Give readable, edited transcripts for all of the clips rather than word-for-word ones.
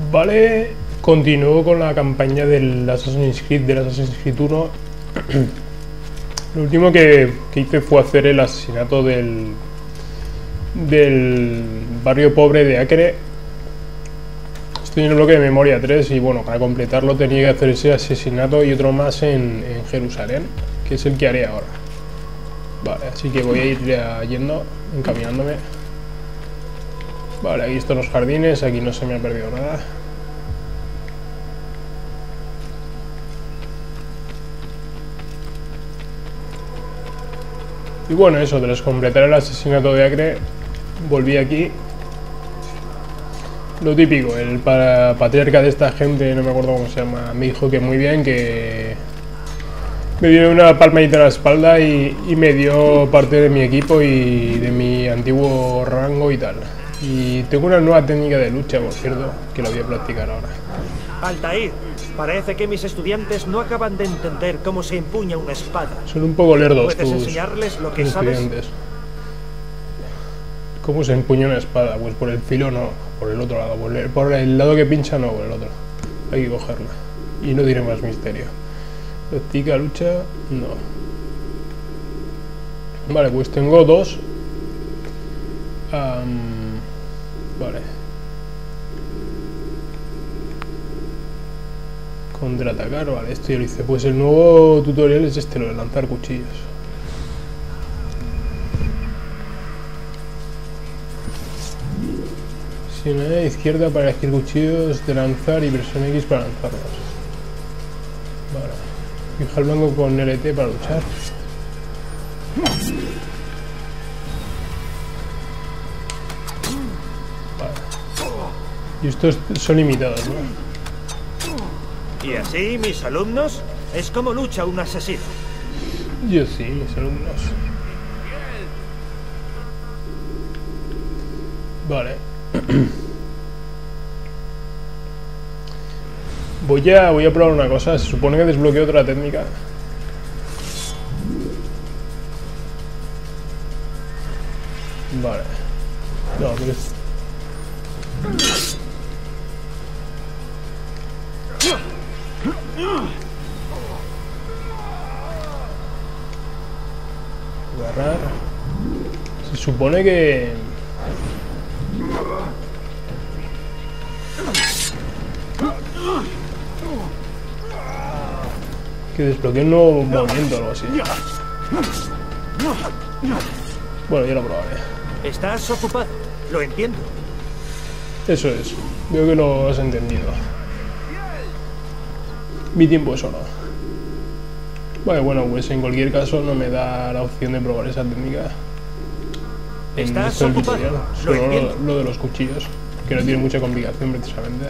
Vale, continúo con la campaña del Assassin's Creed 1. Lo último que hice fue hacer el asesinato del barrio pobre de Acre. Estoy en el bloque de memoria 3 y bueno, para completarlo tenía que hacer ese asesinato y otro más en Jerusalén, que es el que haré ahora. Vale, así que voy a ir yendo, encaminándome. Vale, aquí están los jardines, aquí no se me ha perdido nada. Y bueno, eso, tras completar el asesinato de Acre, volví aquí. Lo típico, el patriarca de esta gente, no me acuerdo cómo se llama, me dijo que muy bien, que me dio una palmadita en la espalda y me dio parte de mi equipo y de mi antiguo rango y tal. Y tengo una nueva técnica de lucha, por cierto, que la voy a practicar ahora. Altair, parece que mis estudiantes no acaban de entender cómo se empuña una espada. Son un poco lerdos ¿Puedes enseñarles lo que tus sabes? estudiantes. ¿Cómo se empuña una espada? Pues por el filo no, por el otro lado. Por el lado que pincha no, por el otro. Hay que cogerla. Y no diré más misterio. Practica lucha, no. Vale, pues tengo dos. Vale. Contraatacar, vale, esto ya lo hice. Pues el nuevo tutorial es este, lo de lanzar cuchillos. Presiona izquierda para elegir cuchillos de lanzar y presiona X para lanzarlos. Vale. Fija el blanco con LT para luchar. Vale. Y estos son limitados, ¿no? Y así, mis alumnos, es como lucha un asesino. Yo sí, mis alumnos. Vale. Voy a probar una cosa. Se supone que desbloqueo otra técnica. Vale. No, pero es... Agarrar. Se supone que... desbloqueé un nuevo movimiento o algo así. Bueno, ya lo probaré. Estás ocupado, lo entiendo. Eso es. Veo que lo has entendido. Mi tiempo es oro. Vale, bueno, pues en cualquier caso no me da la opción de probar esa técnica. Estás ocupado. Solo lo de los cuchillos, que no tiene mucha complicación precisamente.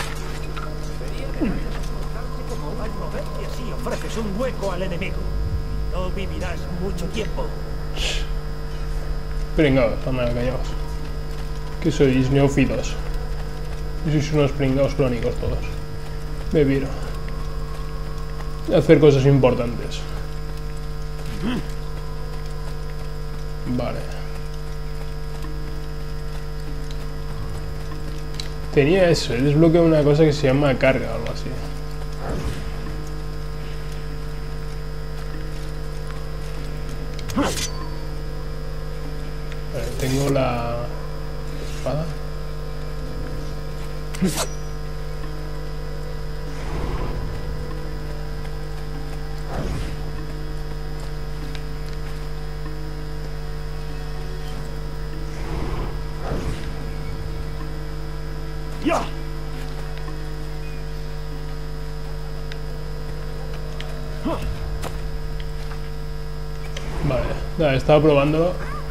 Y así ofreces un hueco al enemigo. No vivirás mucho tiempo. Pringados, anda, callaos. Que sois neófitos. Y sois unos pringados crónicos todos. Me viro. Hacer cosas importantes. Vale. Tenía eso, he desbloqueado una cosa que se llama carga o algo así. Vale, tengo la espada. Vale, nada, estaba probándolo.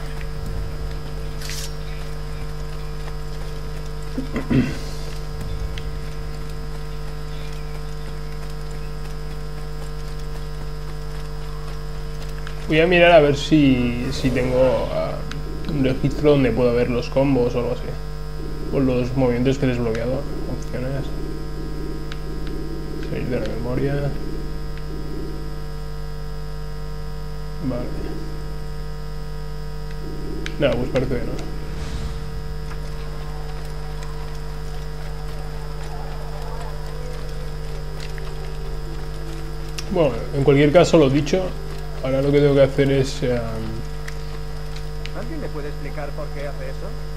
Voy a mirar a ver si tengo un registro donde pueda ver los combos o algo así. O los movimientos que he desbloqueado. Opciones. Salir de la memoria. Vale. No, pues parece que no. Bueno, en cualquier caso, lo dicho, ahora lo que tengo que hacer es... ¿Alguien me puede explicar por qué hace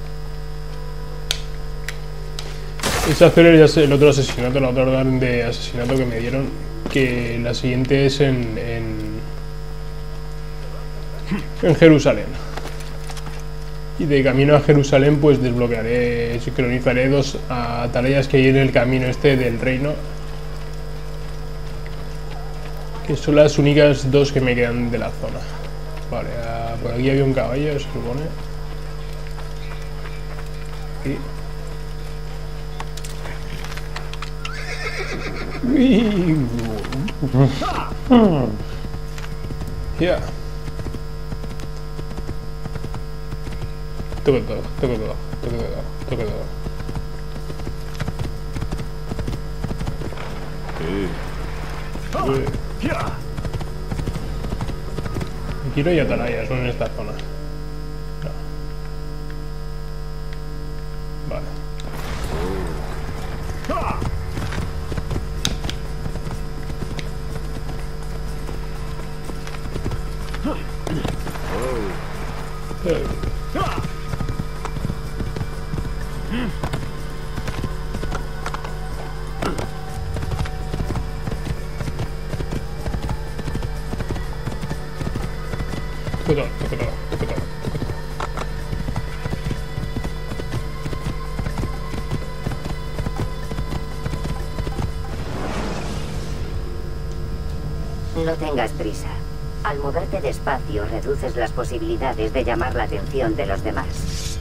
eso? es hacer el otro asesinato, la otra orden de asesinato que me dieron, que la siguiente es en Jerusalén. Y de camino a Jerusalén pues desbloquearé, sincronizaré 2 atalayas que hay en el camino este del reino, que son las únicas 2 que me quedan de la zona. Vale, por aquí había un caballo, se supone. Ya. Toco todo. Aquí no hay atalayas, no en esta zona. No. Vale. Toco todo. No tengas prisa. Al moverte despacio, reduces las posibilidades de llamar la atención de los demás.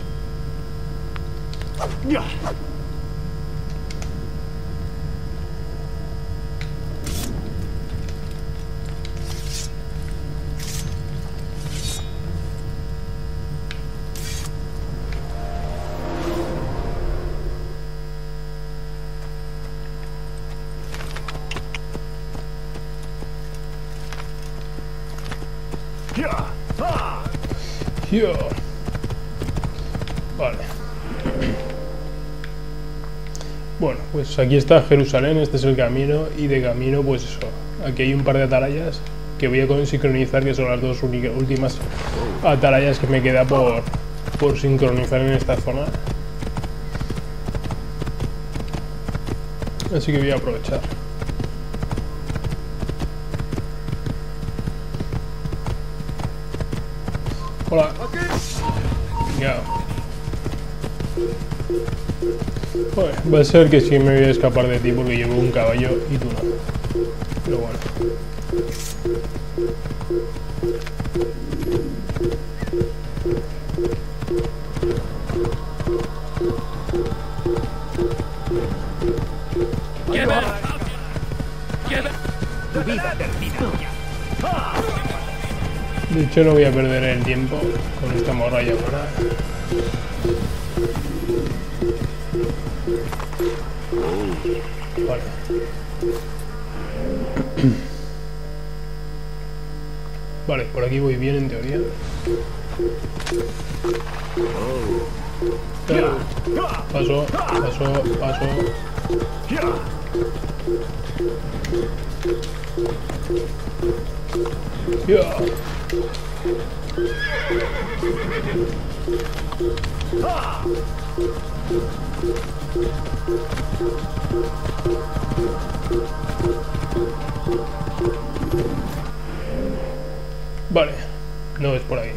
Yo. Vale. Bueno, pues aquí está Jerusalén, este es el camino, y de camino pues eso, aquí hay un par de atalayas que voy a sincronizar, que son las 2 últimas atalayas que me queda por sincronizar en esta zona. Así que voy a aprovechar. Hola. Ya. Joder, va a ser que sí me voy a escapar de ti porque llevo un caballo y tú no. Pero bueno. De hecho no voy a perder el tiempo con esta morralla ahora. Vale. Vale, por aquí voy bien en teoría. Paso. Ya. Vale, no es por ahí.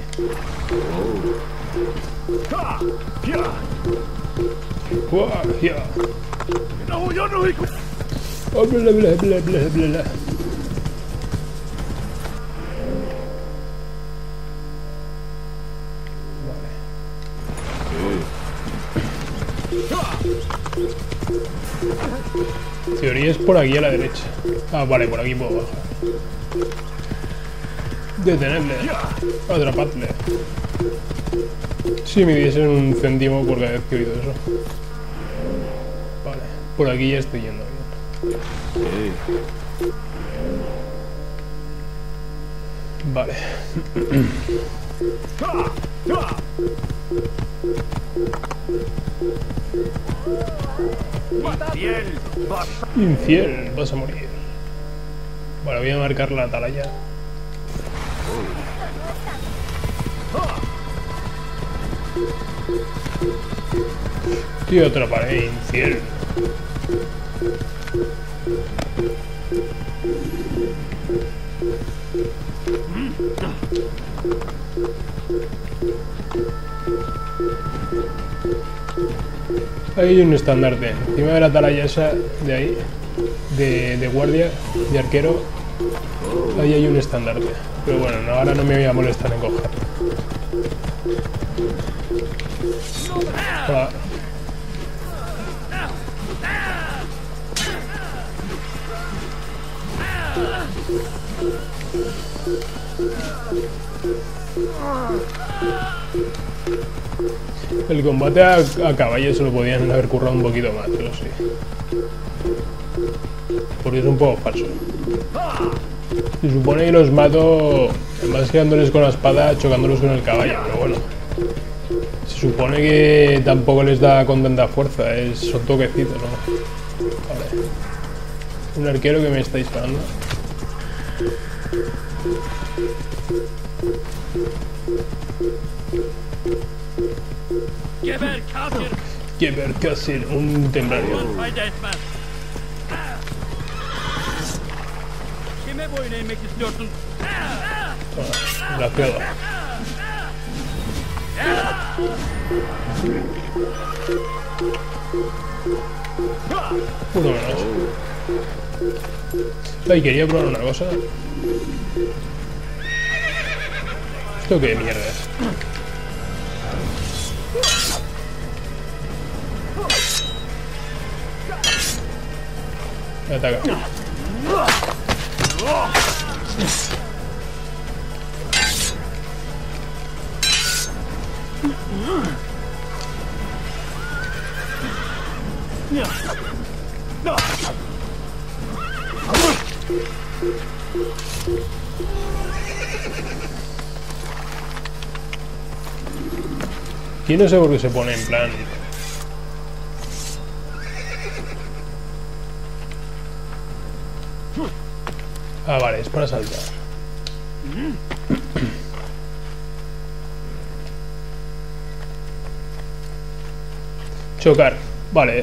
Teoría es por aquí a la derecha. Ah, vale, por aquí puedo bajar. Detenedle. Atrapadle. Si me diesen un céntimo por cada vez que he oído eso. Vale, por aquí ya estoy yendo bien. Vale. Infiel, vas a morir. Vale, voy a marcar la atalaya. Tío, otra pared, infierno. Ahí hay un estandarte. Encima de la atalaya esa de ahí, de guardia, de arquero, ahí hay un estandarte. Pero bueno, no, ahora no me voy a molestar en cogerlo. Hola. El combate a caballo se lo podían haber currado un poquito más, pero sí. Porque es un poco falso. Se supone que los mato más que dándoles con la espada, chocándolos con el caballo, pero bueno. Se supone que tampoco les da con tanta fuerza, son toquecitos, ¿no? Vale. Un arquero que me está disparando. Geberkasir, un templario. Kime boyun eğmek istiyorsun? Graciado. Uno menos. Ay, quería probar una cosa. ¿Esto qué mierda es? Me ataca. Aquí no sé por qué se pone en plan. Ah, vale, es para saltar. Chocar, vale.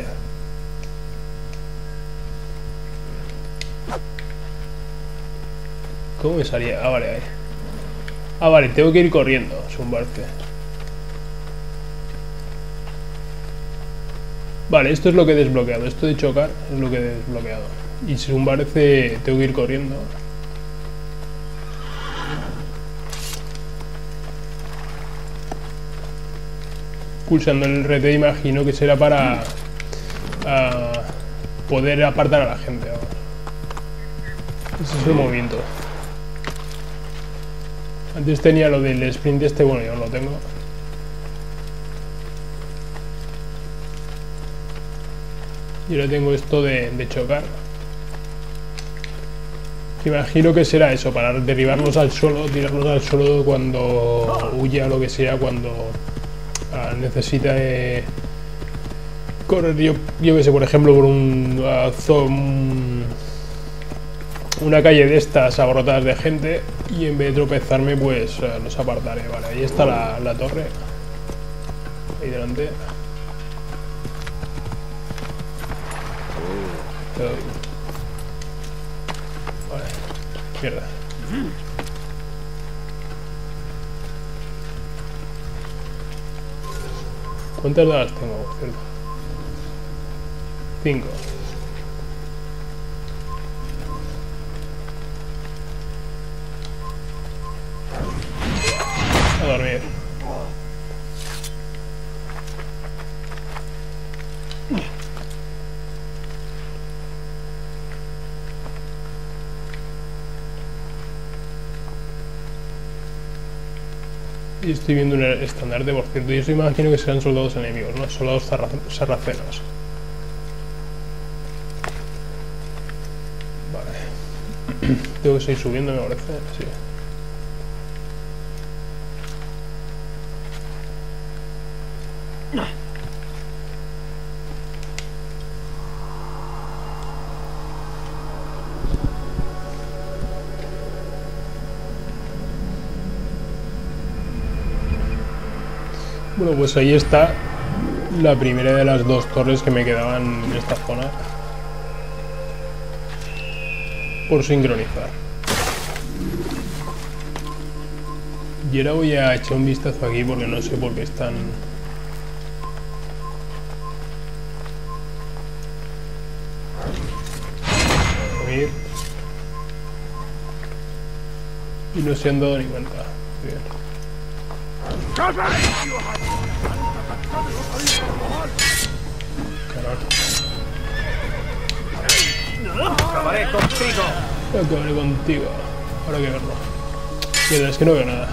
¿Cómo me salía? Ah, vale, ahí. Ah, vale, tengo que ir corriendo, zumbarse. Vale, esto es lo que he desbloqueado. Esto de chocar es lo que he desbloqueado. Y según parece, tengo que ir corriendo. Pulsando el RT, imagino que será para poder apartar a la gente. Ese es el movimiento. Antes tenía lo del sprint este, bueno, yo no lo tengo. Y ahora tengo esto de chocar. Imagino que será eso, para derribarlos al suelo, tirarlos al suelo cuando huya o lo que sea, cuando necesita correr. Yo que sé, por ejemplo, por una calle de estas abarrotadas de gente, y en vez de tropezarme, pues los apartaré. Vale, ahí está la torre. Ahí delante. Vale, mierda. ¿Cuántas dagas tengo? Cierto. 5. A dormir. Y estoy viendo un estandarte, por cierto. Yo imagino que serán soldados enemigos, ¿no? Soldados sarracenos. Vale. Tengo que seguir subiendo, me parece. Sí. Bueno, pues ahí está la primera de las dos torres que me quedaban en esta zona por sincronizar. Y ahora voy a echar un vistazo aquí porque no sé por qué están... Ir. Y no se han dado ni cuenta. Bien. Acabaré contigo. Acabaré contigo. Ahora hay que verlo. Mira, es que no veo nada.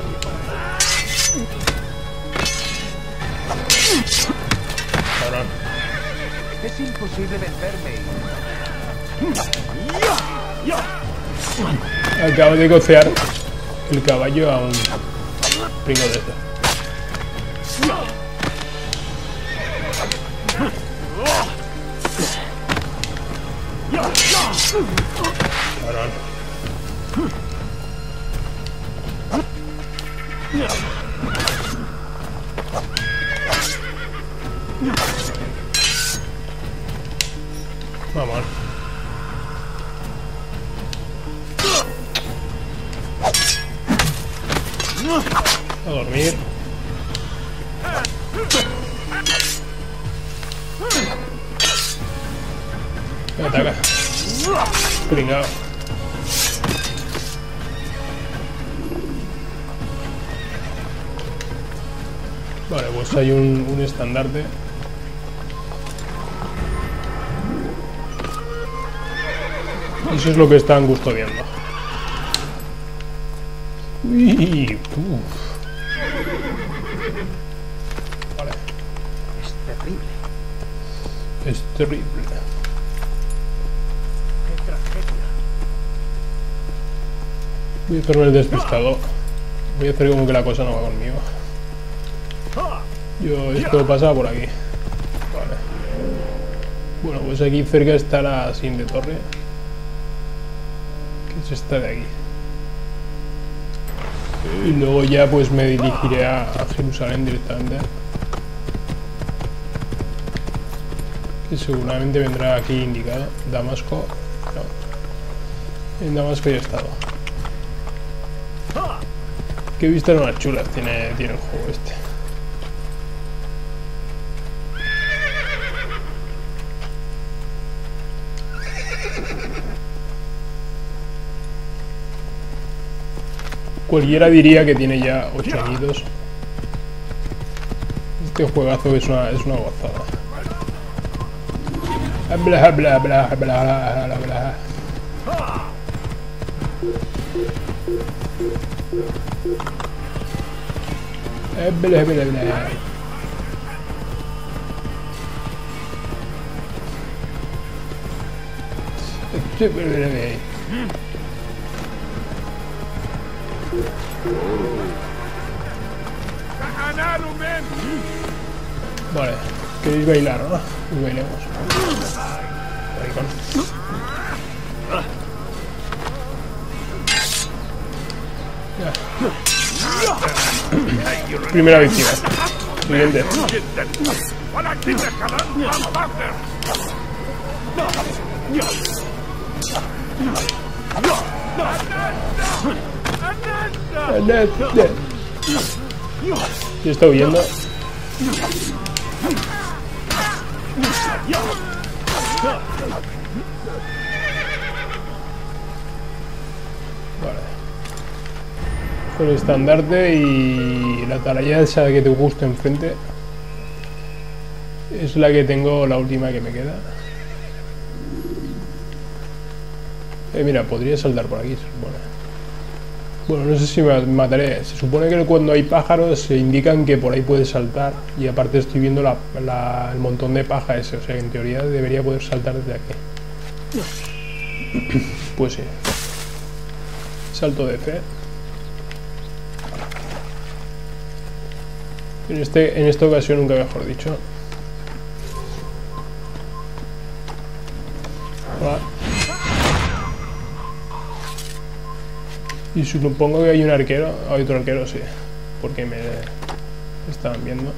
Cabrón. Es imposible vencerme. Acabo de cocear el caballo a un pringo de este. Cabrón. Vamos. A dormir. Me ataca. Pringao. Vale, pues hay un estandarte. Eso es lo que están custodiando. Uy, vale. Es terrible. Es terrible. Qué tragedia. Voy a hacerme el despistado. Voy a hacer como que la cosa no va conmigo. Esto pasa por aquí. Vale. Bueno, pues aquí cerca está la siguiente torre. Que es esta de aquí. Y luego ya pues me dirigiré a Jerusalén directamente. Que seguramente vendrá aquí indicado. Damasco. No. En Damasco ya he estado. Qué vistas más chulas tiene el juego este. Cualquiera diría que tiene ya 8 añitos. Este juegazo es una gozada. Bla bla bla bla bla bla. Bla bla bla. Vale, queréis bailar, ¿no? Y bailemos. Maricón. Ya. Primera víctima. Siguiente. Ya está huyendo. Vale. Con el estandarte y la atalaya esa que te gusta enfrente es la que tengo, la última que me queda. Mira, podría saltar por aquí, se supone. Bueno, no sé si me mataré. Se supone que cuando hay pájaros se indican que por ahí puedes saltar. Y aparte estoy viendo el montón de paja ese. O sea que en teoría debería poder saltar desde aquí. Pues sí. Salto de fe. En esta ocasión nunca mejor dicho. Hola. Y supongo que hay un arquero, hay otro arquero, sí, porque me estaban viendo.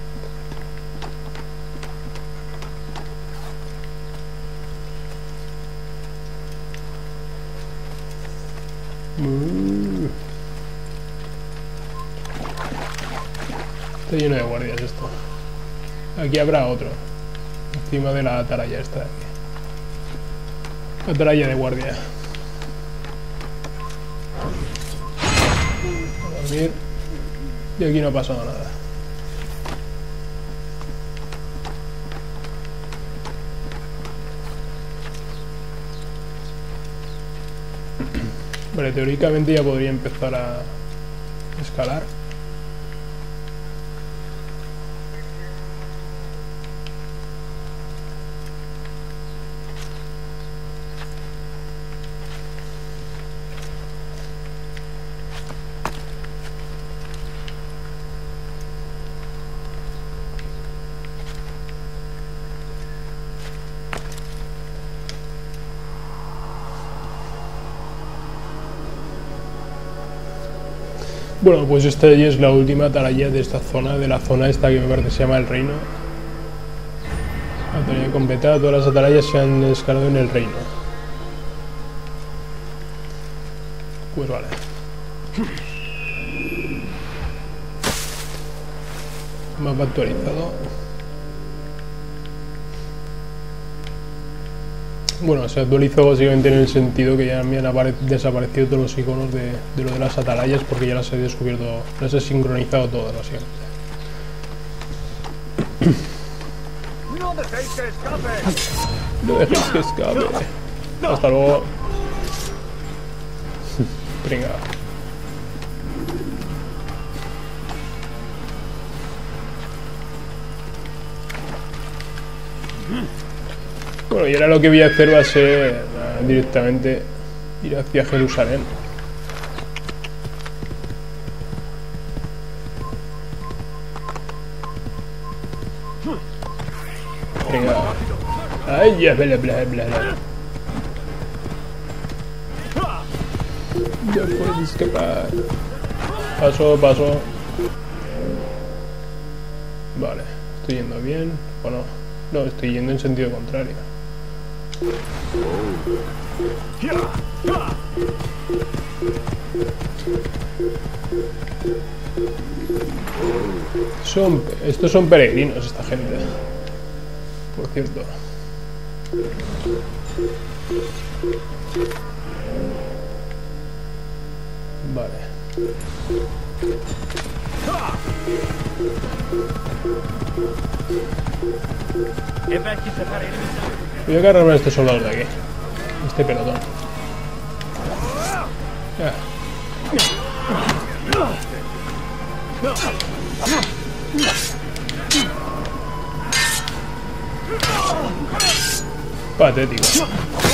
Está lleno de guardias esto. Aquí habrá otro. Encima de la atalaya esta de aquí. Atalaya de guardia. A dormir. Y aquí no ha pasado nada. Vale, teóricamente ya podría empezar a escalar. Bueno, pues esta ya es la última atalaya de esta zona, de la zona esta que me parece que se llama el reino. Atalaya completada, todas las atalayas se han escalado en el reino. Pues vale. Mapa actualizado. Bueno, se actualizó básicamente en el sentido que ya me han desaparecido todos los iconos de lo de las atalayas porque ya las he descubierto, las he sincronizado todas básicamente. ¡No dejéis que escape! No dejéis que escape. Hasta luego. Venga. Bueno, y ahora lo que voy a hacer va a ser directamente ir hacia Jerusalén. Venga. Ay, ya, bla, bla, bla, bla. Ya puedes escapar. Paso, paso. Vale, estoy yendo bien o no. No, estoy yendo en sentido contrario. Estos son peregrinos, esta gente. Por cierto. Vale. Voy a agarrarme a estos soldados de aquí. Este pelotón. Ya. Patético. Eso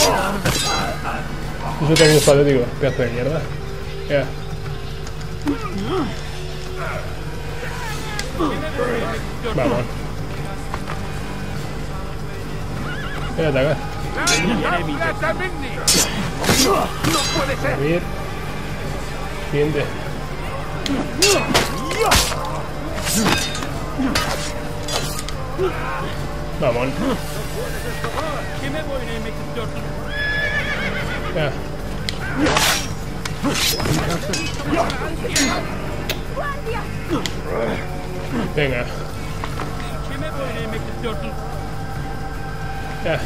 también es patético. Pedazo de mierda. Ya. Vamos. Voy a atacar. ¡No puede ser! Subir. Siguiente. Vamos. Ya. Venga. Ya.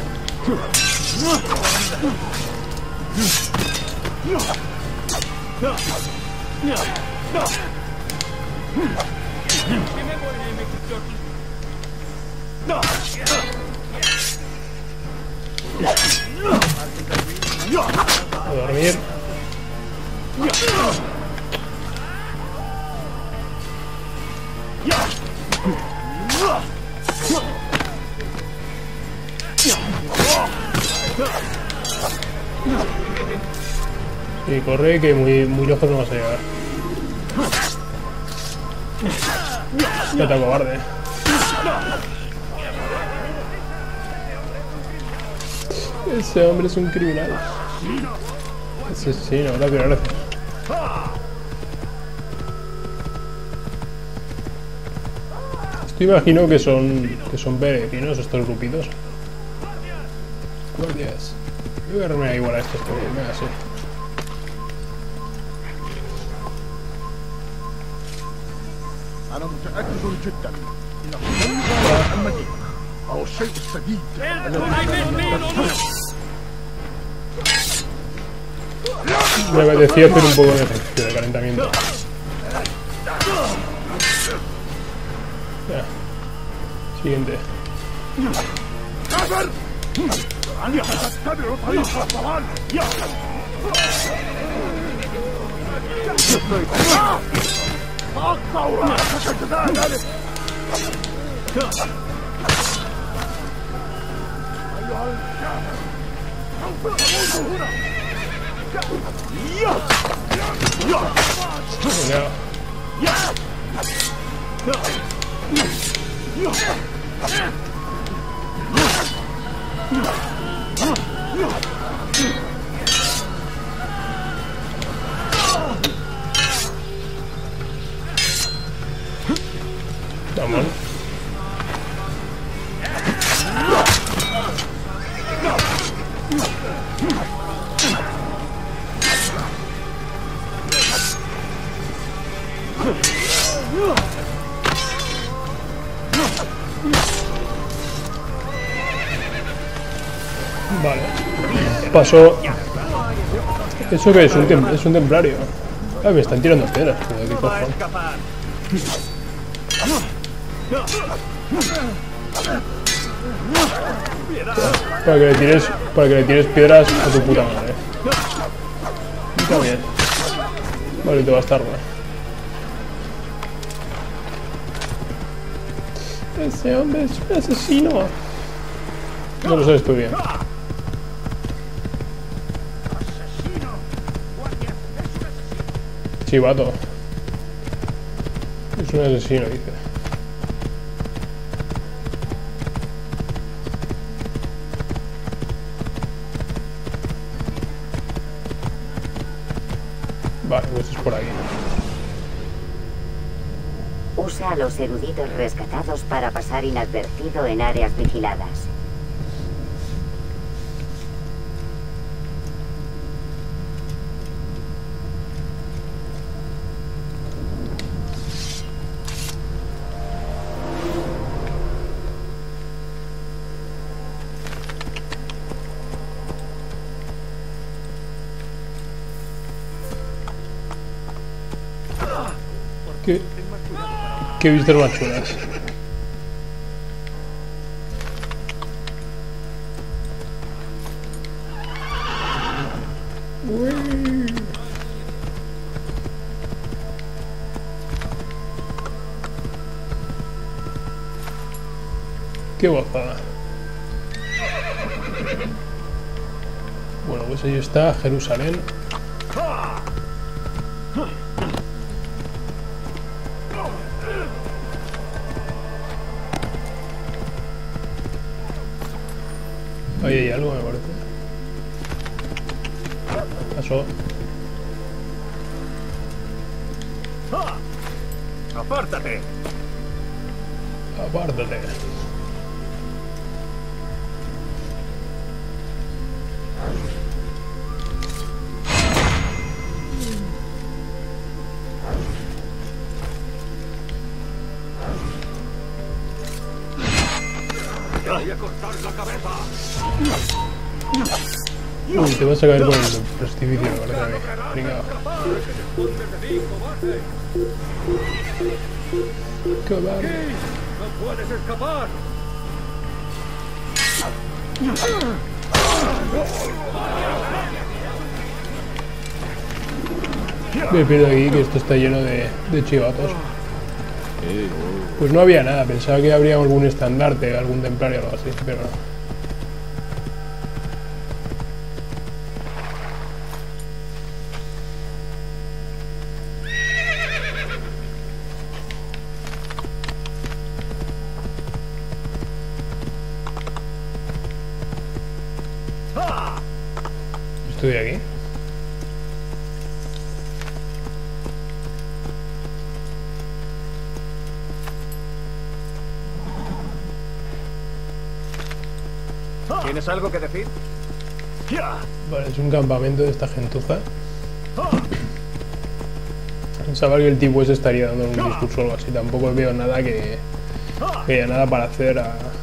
A dormir. Y corre que muy lejos no vas a llegar. Ya te cobarde. Ese hombre es un criminal. Asesino, gracias. Esto imagino que son peregrinos estos grupitos. Guardias. Voy a agarrarme igual a estos porque me así. أنا متأكد جدا إن هناك المدينة أو الشيء السديد Me apetecía hacer un poco de ejercicio de calentamiento. Ya. Siguiente. كافر أنت تتبع طريق الضلال أقطع رأسك كذلك أيها الكافر سوف تموت هنا Vamos. Vale. Pasó. ¿Eso qué es? Es un templario. Ah, me están tirando piedras. Joder, qué cojones. Para que le tires piedras a tu puta madre. Está bien. Vale, te va a estar mal. Ese hombre es un asesino. No lo sabes tú bien. Chivato. Es un asesino, dice. Vale, pues es por aquí. Usa a los eruditos rescatados para pasar inadvertido en áreas vigiladas. ¿Qué vistas más chulas? Qué guapada. Bueno, pues ahí está Jerusalén. Ahí hay algo, me parece. Pasó. ¡Apártate! Apártate. ¡Voy a cortar la cabeza! Uy, te vas a caer con el precipicio, me parece a mí. Venga. Cobarde. ¡No puedes escapar! Me pierdo aquí, que esto está lleno de chivatos. Pues no había nada, pensaba que habría algún estandarte, algún templario o algo así, pero no. Estoy aquí. ¿Tienes algo que decir? Vale, es un campamento de esta gentuza. Pensaba que el tipo ese estaría dando un discurso o algo así. Tampoco veo nada que haya nada para hacer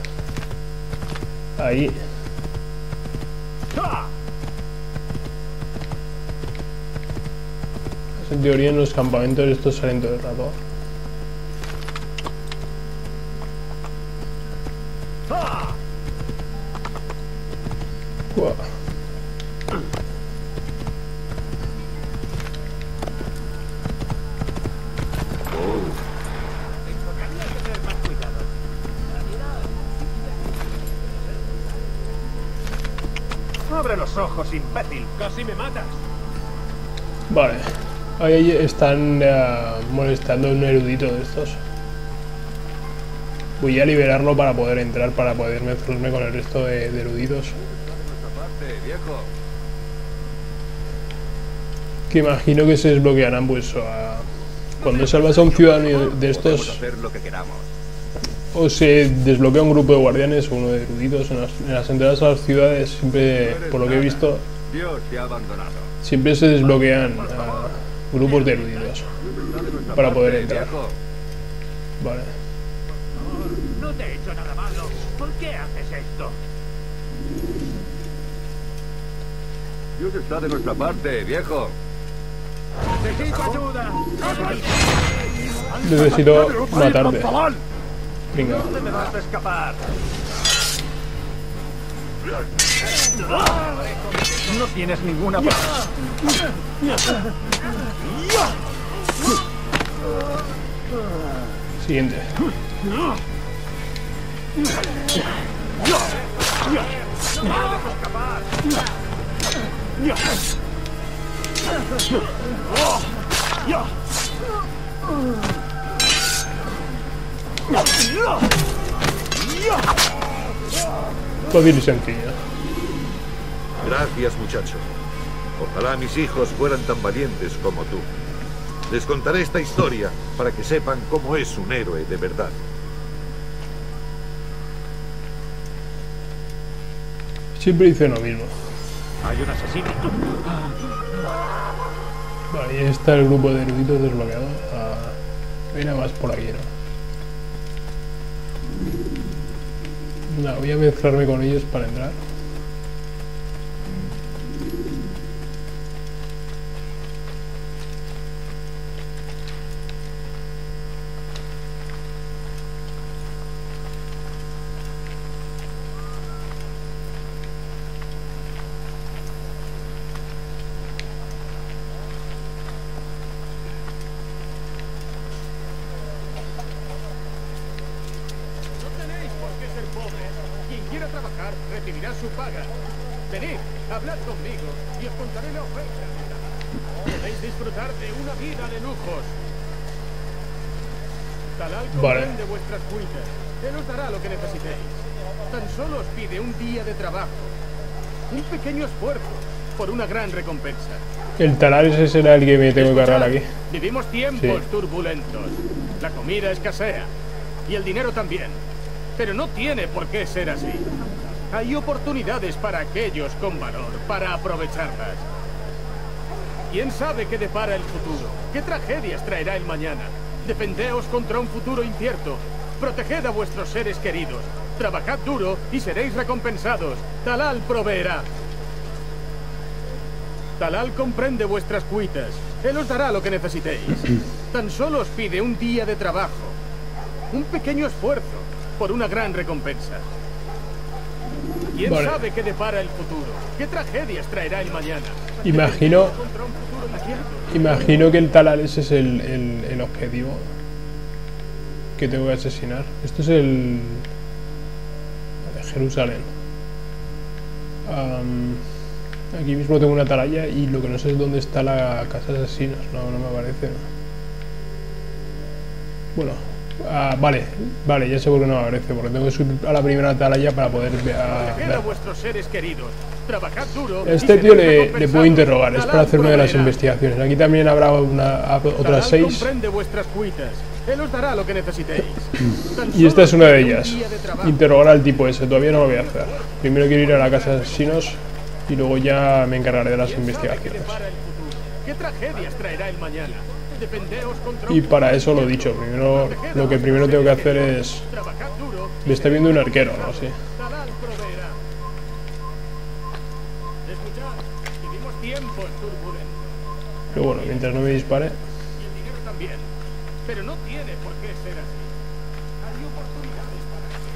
ahí. En teoría en los campamentos estos salen todo el rato. Wow. Abre los ojos, imbécil. Casi me matas. Vale. Ahí están molestando a un erudito de estos. Voy a liberarlo para poder entrar, para poder mezclarme con el resto de eruditos. Que imagino que se desbloquearán pues cuando salvas a un ciudadano de estos, o se desbloquea un grupo de guardianes o uno de eruditos en las entradas a las ciudades. Siempre, por lo que he visto, siempre se desbloquean grupos de eruditos para poder entrar. Vale. No te he hecho nada malo. ¿Por qué haces esto? Dios está de nuestra parte, viejo. ¡Necesito ayuda! Necesito matarte. Venga. ¿Dónde me vas a escapar? No tienes ninguna... Siguiente. Fácil y sencillo. Gracias, muchacho. Ojalá mis hijos fueran tan valientes como tú. Les contaré esta historia para que sepan cómo es un héroe de verdad. Siempre dice lo mismo. Hay un asesino. Vale, ahí está el grupo de eruditos desbloqueado. Hay nada más por aquí, ¿no? No, voy a mezclarme con ellos para entrar. Recibirá su paga. Venid, hablad conmigo y os contaré la oferta. Podéis disfrutar de una vida de lujos. Talal comprende vuestras cuitas. Él os dará lo que necesitéis. Tan solo os pide un día de trabajo. Un pequeño esfuerzo por una gran recompensa. El talar ese será el que me tengo que cargar aquí. Vivimos tiempos turbulentos. La comida escasea. Y el dinero también. Pero no tiene por qué ser así. Hay oportunidades para aquellos con valor, para aprovecharlas. ¿Quién sabe qué depara el futuro? ¿Qué tragedias traerá el mañana? Defendeos contra un futuro incierto. Proteged a vuestros seres queridos. Trabajad duro y seréis recompensados. Talal proveerá. Talal comprende vuestras cuitas. Él os dará lo que necesitéis. Tan solo os pide un día de trabajo. Un pequeño esfuerzo por una gran recompensa. ¿Quién sabe qué depara el futuro? ¿Qué tragedias traerá el mañana? Imagino que el talar ese es el objetivo que tengo que asesinar. Esto es el de Jerusalén. Aquí mismo tengo una atalaya y lo que no sé es dónde está la casa de asesinos. No me aparece. Bueno. Vale, ya sé por qué no me aparece, porque tengo que subir a la primera atalaya para poder ver. Este tío le puedo interrogar, es para hacer una de las investigaciones. Aquí también habrá otras 6. Él os dará lo que necesitéis. Y esta es una de ellas. Interrogar al tipo ese. Todavía no lo voy a hacer. Primero quiero ir a la casa de asesinos y luego ya me encargaré de las investigaciones. ¿Qué tragedias traerá el mañana? Defendeos contra Y para eso lo dicho. Primero, lo que primero tengo que hacer es... trabajad duro. Me está viendo un arquero, ¿no? Sí. Talal proveerá. Escuchad, vivimos tiempos turbulentos. Pero bueno, mientras no me dispare... Y el dinero también. Pero no tiene por qué ser así. Hay oportunidades para eso.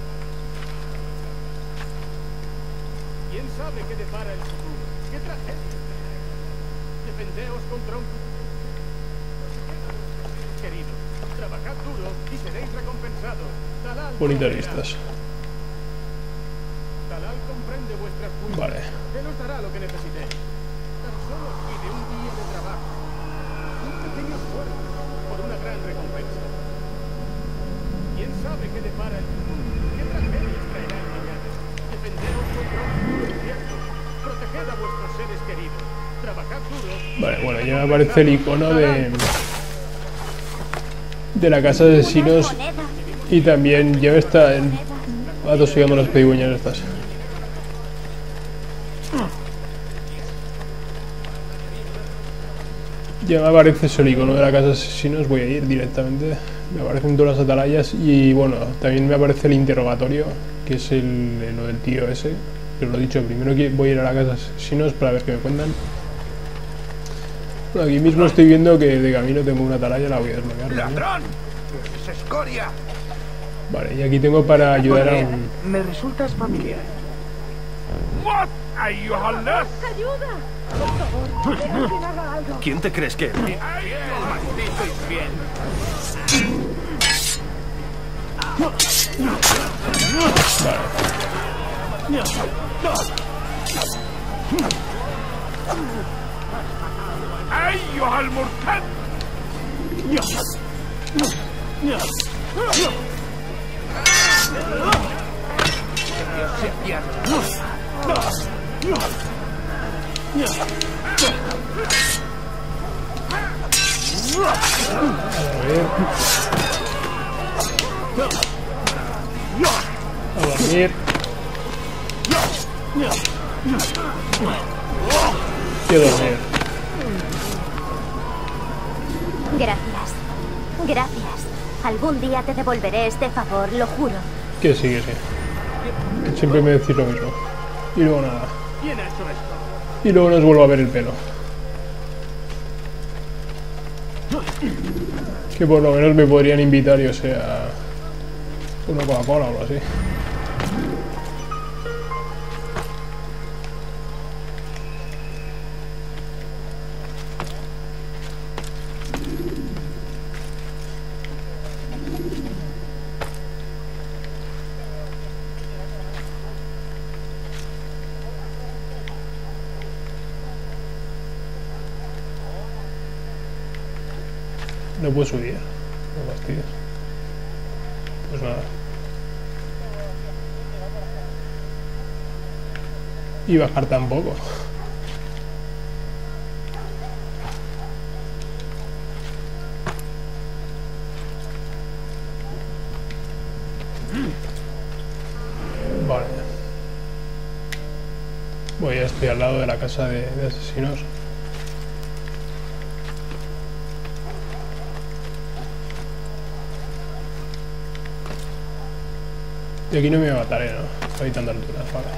¿Quién sabe qué depara el futuro? ¿Qué tragedia? Defendeos contra un querido. Trabajad duro y seréis recompensados. Talal Bonitas proveerá. vistas. Talal comprende vuestras culpas. Vale. Él os dará lo que necesitéis. Tan solo os pide un día de trabajo. Un pequeño esfuerzo por una gran recompensa. ¿Quién sabe qué depara el futuro? ¿Qué tragedias traerá el mañana? Defendeos contra un futuro incierto. Proteged a vuestros seres queridos. Trabajad duro. Vale, bueno, ya me aparece el icono de la casa de asesinos. Y también ya me está atosigando las pedigüeñas estas. Ya me aparece eso, el icono de la casa de asesinos. Voy a ir directamente. Me aparecen todas las atalayas. Y bueno, también me aparece el interrogatorio, que es lo del tío ese. Pero lo dicho, primero voy a ir a la casa de asesinos para ver qué me cuentan. Bueno, aquí mismo estoy viendo que de camino tengo una atalaya, la voy a desbloquear. ¡Ladrón! ¡Es escoria! Vale, y aquí tengo para ayudar a un... Me resultas familiar. What? أيها الناس! ¡Ayuda! Por favor, que alguien haga algo. ¿Quién te crees que eres? ¡Maldito infiel! أيها المرتد! A dormir. Quiero dormir. Gracias. Gracias. Algún día te devolveré este favor, lo juro. Que sí, que sí. Siempre me decís lo mismo. Y luego nada. ¿Quién ha hecho esto? Y luego no os vuelvo a ver el pelo. Que por lo menos me podrían invitar, yo sé, a una Coca-Cola o algo así. No puedo subir. No fastidies. Pues nada. Y bajar tampoco. Vale. Voy a estoy al lado de la casa de asesinos. Y aquí no me mataré, ¿no? Hay tanta altura, vale.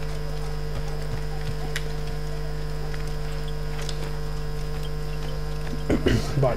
Vale.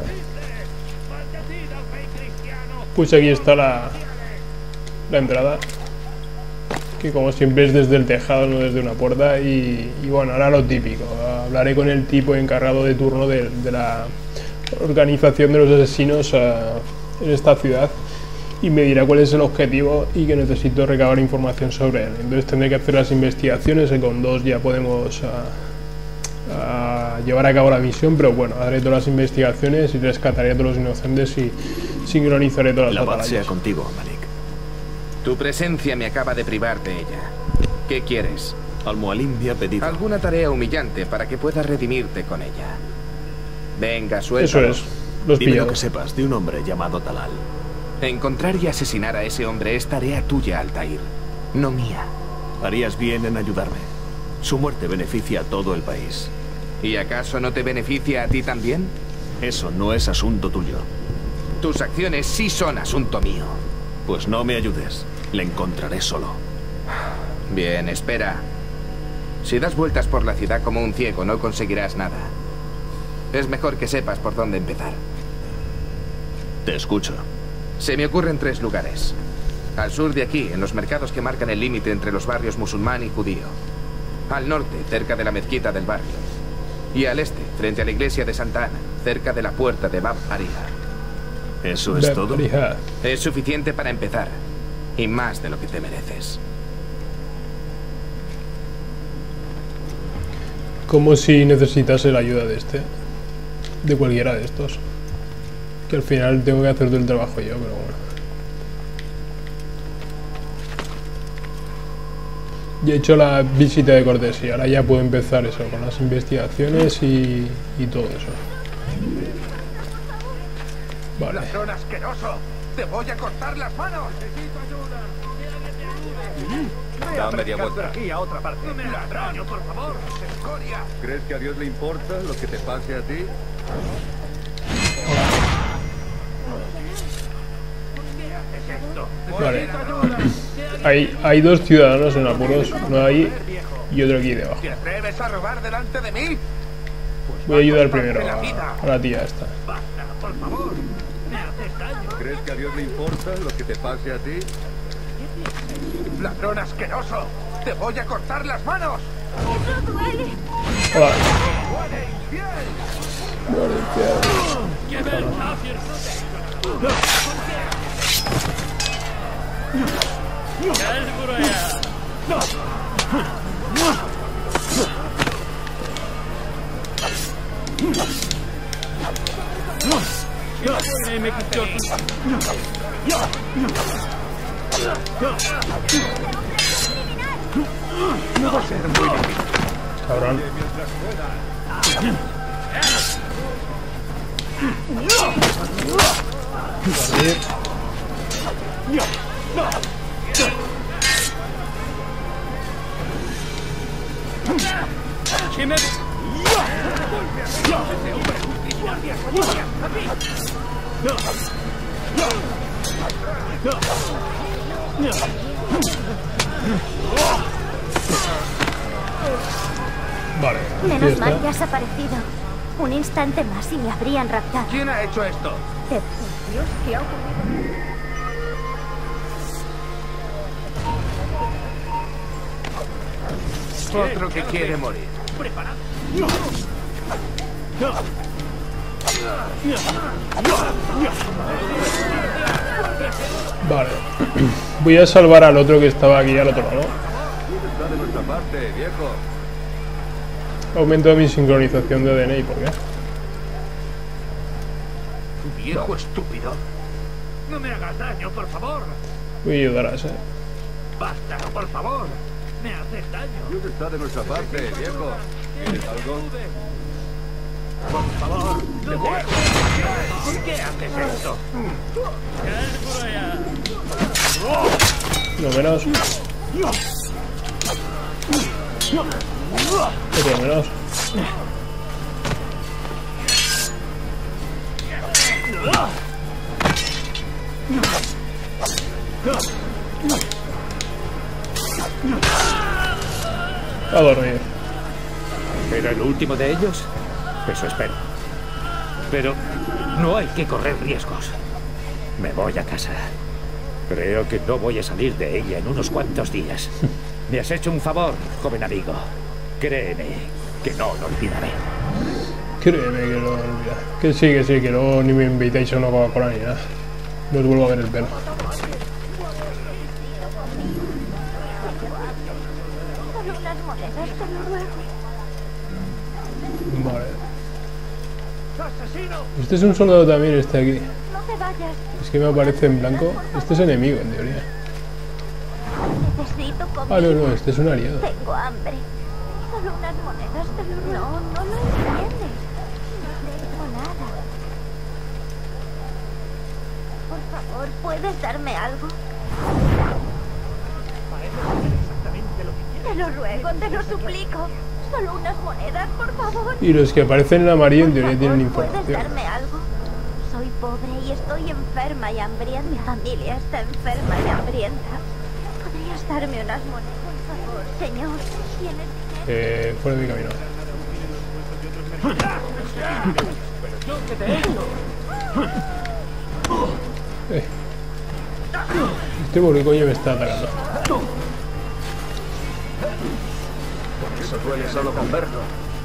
Pues aquí está la entrada. Que como siempre es desde el tejado, no desde una puerta. Y bueno, ahora lo típico. Hablaré con el tipo encargado de turno de la organización de los asesinos en esta ciudad. Y me dirá cuál es el objetivo y que necesito recabar información sobre él. Entonces tendré que hacer las investigaciones y con 2 ya podemos llevar a cabo la misión. Pero bueno, haré todas las investigaciones y rescataré a todos los inocentes y sincronizaré todas las La paz batallas. sea contigo, Malik. Tu presencia me acaba de privar de ella. ¿Qué quieres? Al-Mualim me ha pedido. Alguna tarea humillante para que puedas redimirte con ella. Venga, Eso suéltalo. es. Los Dime lo pillados. que sepas de un hombre llamado Talal. Encontrar y asesinar a ese hombre es tarea tuya, Altair, no mía. Harías bien en ayudarme. Su muerte beneficia a todo el país. ¿Y acaso no te beneficia a ti también? Eso no es asunto tuyo. Tus acciones sí son asunto mío. Pues no me ayudes. Le encontraré solo. Bien, espera. Si das vueltas por la ciudad como un ciego, no conseguirás nada. Es mejor que sepas por dónde empezar. Te escucho. Se me ocurren 3 lugares. Al sur de aquí, en los mercados que marcan el límite entre los barrios musulmán y judío. Al norte, cerca de la mezquita del barrio. Y al este, frente a la iglesia de Santa Ana, cerca de la puerta de Bab Ariha. ¿Eso es todo? Es suficiente para empezar. Y más de lo que te mereces. Como si necesitase la ayuda de este. De cualquiera de estos. Que al final tengo que hacer todo el trabajo yo, pero bueno. Ya he hecho la visita de cortesía, ahora ya puedo empezar eso, con las investigaciones y todo eso. Vale. ¡Ladrón asqueroso! ¡Te voy a cortar las manos! ¡Necesito ayuda! Da media vuelta. Aquí a otra parte. ¡No me hagas daño, por favor! ¡Escoria! ¿Crees que a Dios le importa lo que te pase a ti? Vale. Hay 2 ciudadanos en apuros, uno ahí y otro aquí debajo. ¿Te atreves a robar delante de mí? Voy a ayudar primero a la tía esta. Basta, por favor. Me haces daño. ¿Crees que a Dios le importa lo que te pase a ti? ¡Ladrón asqueroso! ¡Te voy a cortar las manos! ¡Eso duele! Hola. No va a ser muy difícil. Cabrón. Vale. Menos mal que has aparecido. Un instante más y me habrían raptado. ¿Quién ha hecho esto? Dios, ¿qué ha ocurrido? Otro que quiere morir. Preparado. Vale. Voy a salvar al otro que estaba aquí al otro lado. Está de nuestra parte, viejo. Aumento mi sincronización de DNI, ¿por qué? Viejo estúpido. No me hagas daño, por favor. Voy a ayudar a ese. Basta, por favor. Me haces daño. Dios está de nuestra parte, viejo. ¿Quieres algo? Por favor, te voy a... ¿Por qué haces esto? No menos. Otro menos. A dormir. ¿Era el último de ellos? Eso espero. Pero no hay que correr riesgos. Me voy a casa. Creo que no voy a salir de ella en unos cuantos días. Me has hecho un favor, joven amigo. Créeme que no lo olvidaré. Créeme que lo olvida. Que sí, que luego ni me invitáis a una Coca-Cola ni nada. No os vuelvo a ver el pelo. Solo unas monedas, te lo ruego. Vale. Este es un soldado también, este aquí. No te vayas. Es que me aparece en blanco. Este es enemigo, en teoría. Necesito comida. Ah, no, este es un aliado. Tengo hambre. Solo unas monedas, te lo ruego. No lo entiendes. No tengo nada. Por favor, ¿puedes darme algo? Te lo ruego, te lo suplico. Solo unas monedas, por favor. Y los que aparecen en amarillo en teoría tienen ¿Puedes información. darme algo? Soy pobre y estoy enferma y hambrienta. Mi familia está enferma y hambrienta. ¿Podrías darme unas monedas, por favor, señor? ¿Tienes dinero? Fuera de mi camino. Este por qué coño me está atacando. Eso duele solo con verlo.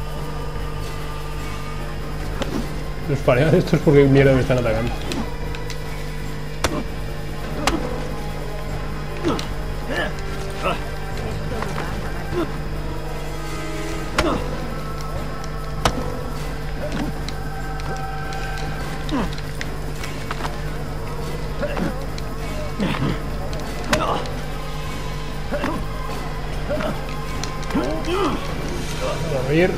Los parean estos porque mierda me están atacando. A ver.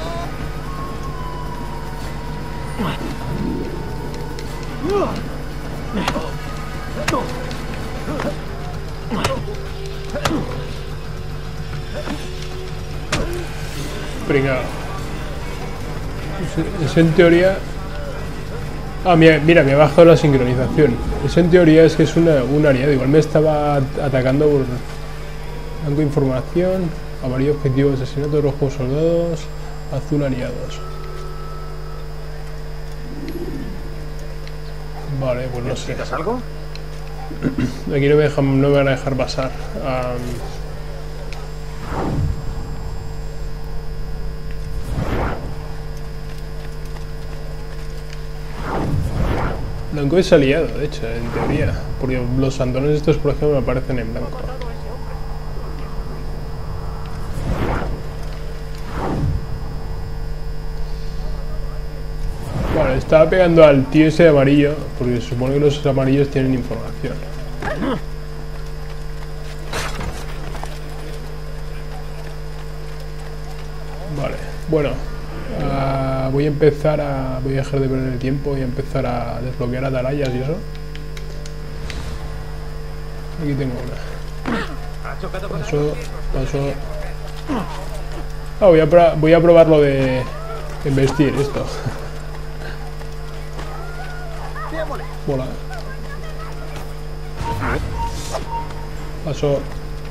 Pringao. Es en teoría... Ah, mira, me ha bajado la sincronización. Eso en teoría es que es un aliado. Igual me estaba atacando por... Blanco información, amarillo objetivo asesinato, rojo soldados, azul aliados. Vale, pues no sé. ¿Necesitas algo? Aquí no me van a dejar pasar. Blanco es aliado, de hecho, en teoría. Porque los santones estos, por ejemplo, me aparecen en blanco. Vale, estaba pegando al tío ese de amarillo, porque se supone que los amarillos tienen información. Vale, bueno. Voy a empezar a... Voy a dejar de perder el tiempo y a empezar a desbloquear atalayas y eso. Aquí tengo una. Paso. Ah, voy a probar lo de investir esto. Mola. Paso.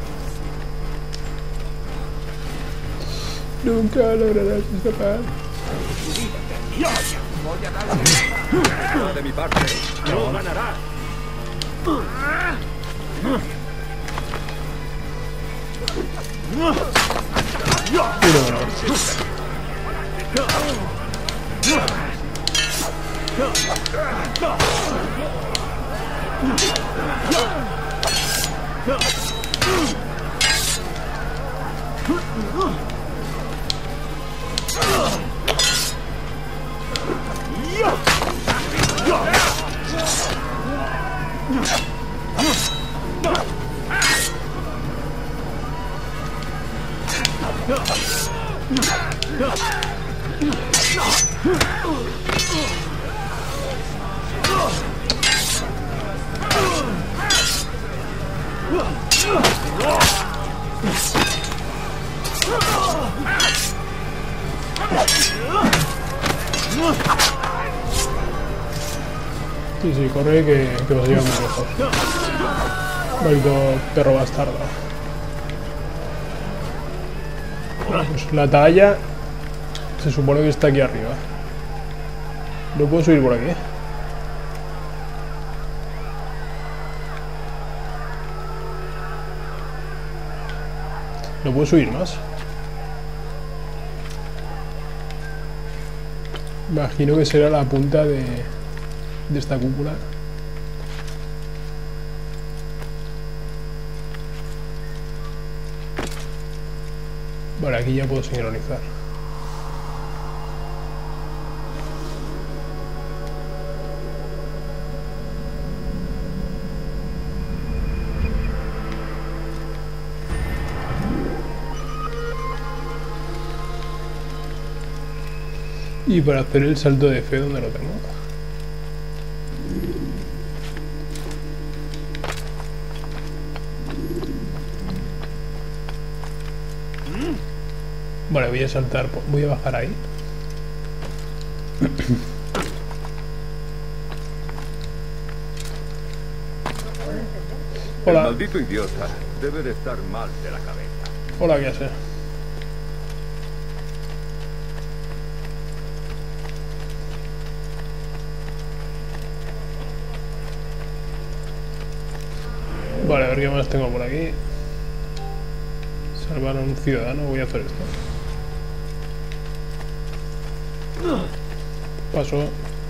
Nunca lograrás escapar. De mi parte. ¡No ganarás! Sí, corre que vas a llegar muy lejos. Maldito perro bastardo. Pues la atalaya se supone que está aquí arriba. ¿No puedo subir por aquí? ¿No puedo subir más? Imagino que será la punta de esta cúpula. Vale, aquí ya puedo sincronizar. Y para hacer el salto de fe, ¿dónde lo tengo? Vale, voy a saltar, voy a bajar ahí. El Hola. maldito idiota debe de estar mal de la cabeza. Hola, ¿qué haces? Vale, a ver qué más tengo por aquí. Salvar a un ciudadano, voy a hacer esto. Paso.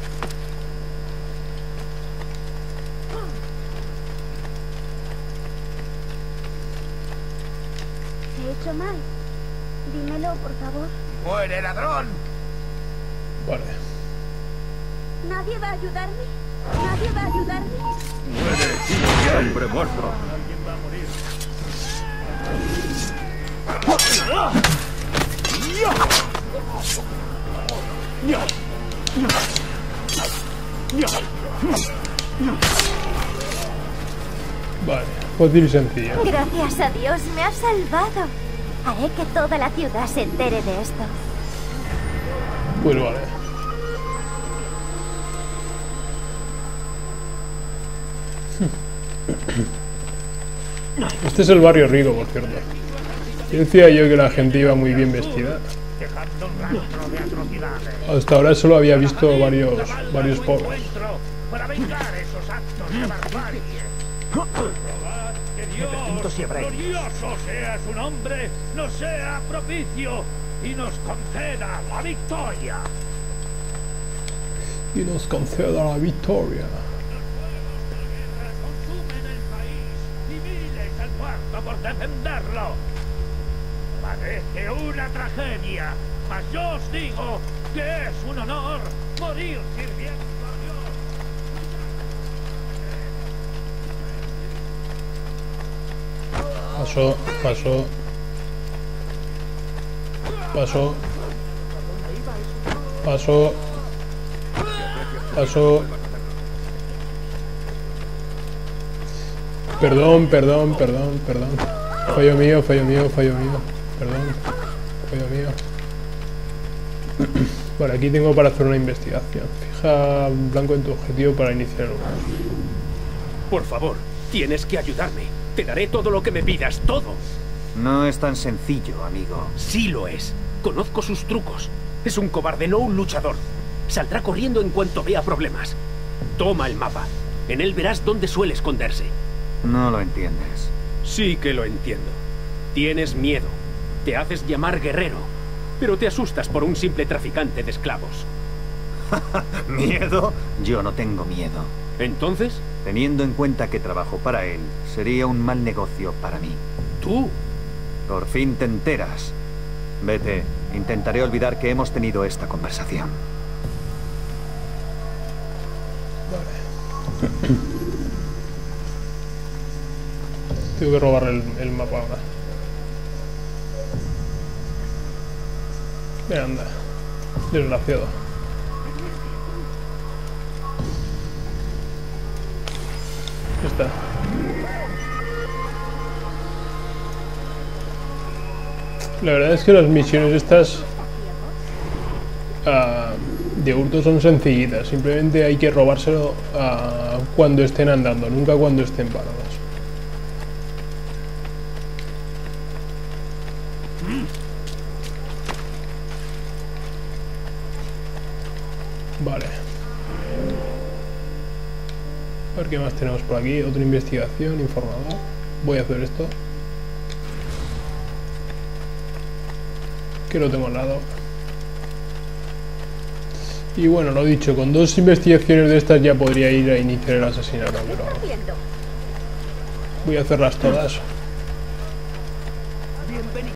¿Te he hecho mal? Dímelo, por favor. ¡Muere, ladrón! Vale. ¿Nadie va a ayudarme? ¿Nadie va a ayudarme? ¡Muere, hombre muerto! Vale, fácil y sencillo. Gracias a Dios, me has salvado. Haré que toda la ciudad se entere de esto. Pues vale. Este es el barrio rico, por cierto. Y decía yo que la gente iba muy bien vestida. Hasta ahora solo había visto varios pobres. Para vengar esos actos de barbarie. Que Dios, glorioso sea su nombre, nos sea propicio y nos conceda la victoria. Y nos conceda la victoria. Consumen el país y miles han muerto por defenderlo. Parece una tragedia, mas yo os digo que es un honor morir sirviendo a Dios. Paso, paso. Paso. Paso. Paso. Perdón, perdón, perdón, perdón. Fallo mío, fallo mío, fallo mío. Perdón. Fallo mío. Vale, aquí tengo para hacer una investigación. Fija blanco en tu objetivo para iniciar el uso. Por favor, tienes que ayudarme. Te daré todo lo que me pidas, todo. No es tan sencillo, amigo. Sí lo es. Conozco sus trucos. Es un cobarde, no un luchador. Saldrá corriendo en cuanto vea problemas. Toma el mapa. En él verás dónde suele esconderse. No lo entiendes. Sí que lo entiendo. Tienes miedo. Te haces llamar guerrero. Pero te asustas por un simple traficante de esclavos. ¿Miedo? Yo no tengo miedo. ¿Entonces? Teniendo en cuenta que trabajo para él, sería un mal negocio para mí. ¿Tú? Por fin te enteras. Vete, intentaré olvidar que hemos tenido esta conversación. Vale. Tengo que robar el mapa ahora. Mira, anda. Desgraciado. Ya está. La verdad es que las misiones estas de hurto son sencillitas. Simplemente hay que robárselo cuando estén andando, nunca cuando estén parados. Vale. A ver qué más tenemos por aquí. Otra investigación, informador. Voy a hacer esto. Que lo tengo al lado. Y bueno, lo dicho, con 2 investigaciones de estas ya podría ir a iniciar el asesinato, pero voy a hacerlas todas.